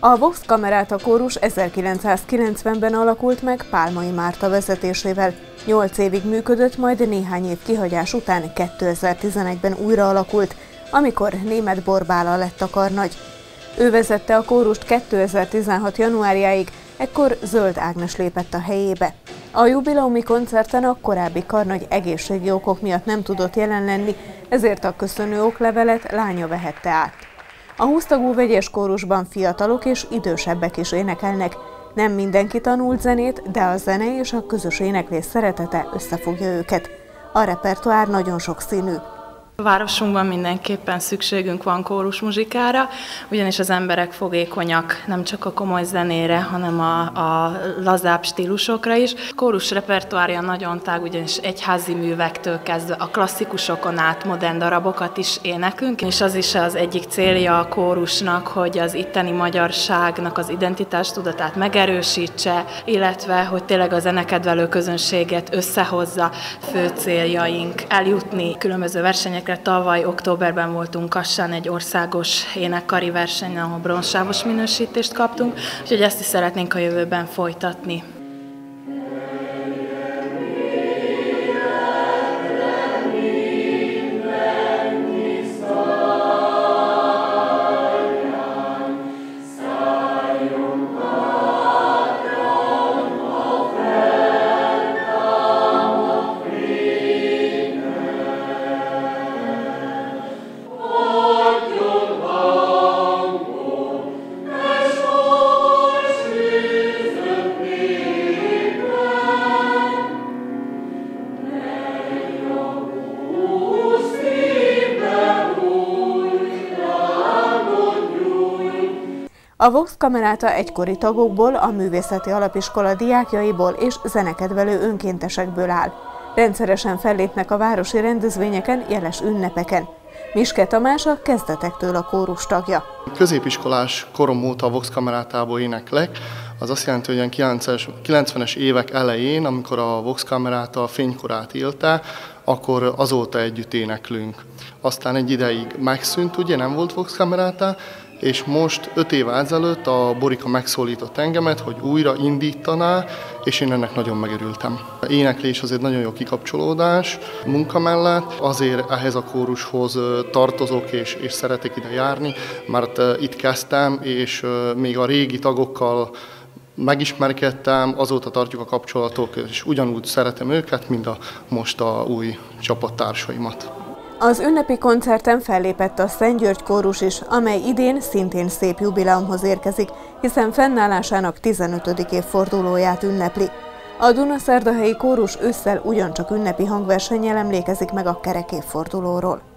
A Vox Camerata kórus 1990-ben alakult meg Pálmai Márta vezetésével. 8 évig működött, majd néhány év kihagyás után 2011-ben újra alakult, amikor Németh Borbála lett a karnagy. Ő vezette a kórust 2016. januárjáig, ekkor Zöld Ágnes lépett a helyébe. A jubileumi koncerten a korábbi karnagy egészségi okok miatt nem tudott jelen lenni, ezért a köszönő oklevelet lánya vehette át. A 20 tagú vegyes kórusban fiatalok és idősebbek is énekelnek. Nem mindenki tanult zenét, de a zene és a közös éneklés szeretete összefogja őket. A repertoár nagyon sokszínű. A városunkban mindenképpen szükségünk van kórusmuzsikára, ugyanis az emberek fogékonyak nem csak a komoly zenére, hanem a lazább stílusokra is. A kórus repertoárja nagyon tág, ugyanis egyházi művektől kezdve a klasszikusokon át modern darabokat is énekünk, és az is az egyik célja a kórusnak, hogy az itteni magyarságnak az identitástudatát megerősítse, illetve hogy tényleg a zenekedvelő közönséget összehozza. Fő céljaink eljutni különböző versenyekre. Tavaly októberben voltunk Kassán egy országos énekkari versenyen, ahol bronzsávos minősítést kaptunk, úgyhogy ezt is szeretnénk a jövőben folytatni. A Vox Camerata egykori tagokból, a Művészeti Alapiskola diákjaiból és zenekedvelő önkéntesekből áll. Rendszeresen fellépnek a városi rendezvényeken, jeles ünnepeken. Miske Tamás a kezdetektől a kórus tagja. Középiskolás korom óta a Vox Cameratából éneklek. Az azt jelenti, hogy a 90-es évek elején, amikor a Vox Camerata fénykorát élte, akkor azóta együtt éneklünk. Aztán egy ideig megszűnt, ugye nem volt Vox Camerata, és most 5 év ezelőtt a Borika megszólított engemet, hogy újra indítaná, és én ennek nagyon megörültem. A éneklés az egy nagyon jó kikapcsolódás munka mellett, azért ehhez a kórushoz tartozok és szeretek ide járni, mert itt kezdtem, és még a régi tagokkal megismerkedtem, azóta tartjuk a kapcsolatok, és ugyanúgy szeretem őket, mint most a új csapattársaimat. Az ünnepi koncerten fellépett a Szent György kórus is, amely idén szintén szép jubileumhoz érkezik, hiszen fennállásának 15. évfordulóját ünnepli. A Dunaszerdahelyi kórus ősszel ugyancsak ünnepi hangversennyel emlékezik meg a kerek évfordulóról.